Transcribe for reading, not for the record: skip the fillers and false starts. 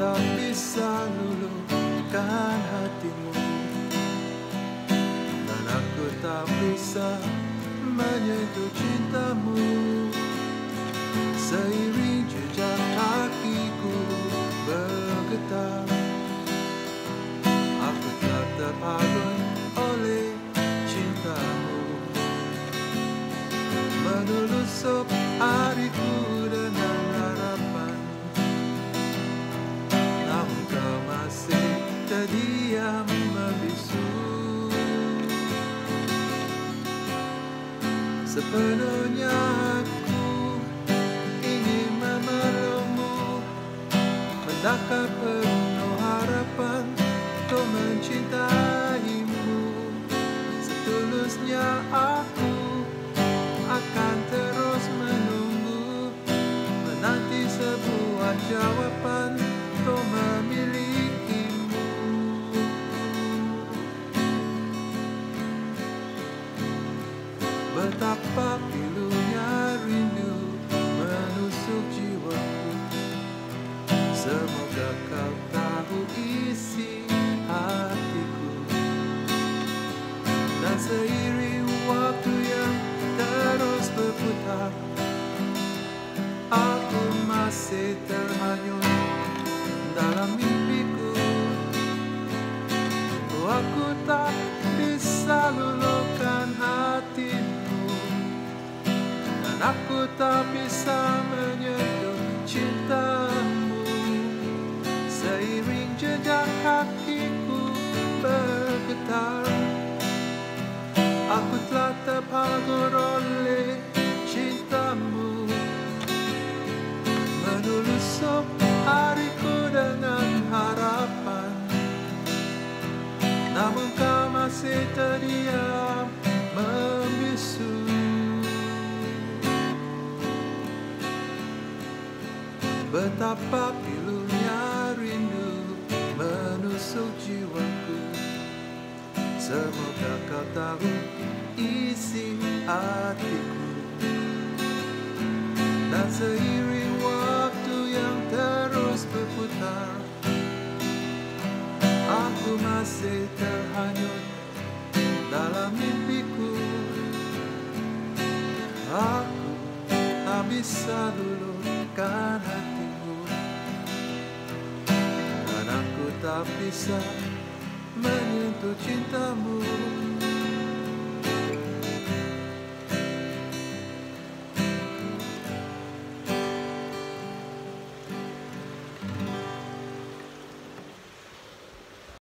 tak bisa luluhkan hatimu, dan aku tak bisa menyentuh cintamu. Seiring jejak kakiku bergetar, aku telah terpagut oleh cintamu. Menelusup hariku dengan harapan, namun kau masih terdiam membisu. Sepenuhnya aku ingin memelukmu, mendakar penuh harapan untuk mencintaimu. Setulusnya aku akan terus menunggu, menanti sebuah jawaban untuk memilikimu. Betapa pilunya rindu menusuk jiwaku, semoga kau tahu isi hatiku. Dan seiring waktu yang terus berputar, aku masih terhanyut dalam mimpiku. Aku tak bisa luluhkan hatimu, dan aku tak bisa menyentuh cintamu. Seiring jejak kakiku bergetar, aku telah terpagut oleh cintamu. Menelusup hariku dengan harapan, namun kau masih terdiam membisu. Betapa pilunya rindu menusuk jiwaku, semoga kau tahu isi hatiku. Dan seiring waktu yang terus berputar, aku masih terhanyut dalam mimpiku. Aku tak bisa luluhkan hatimu, dan aku tak bisa menyentuh cintamu.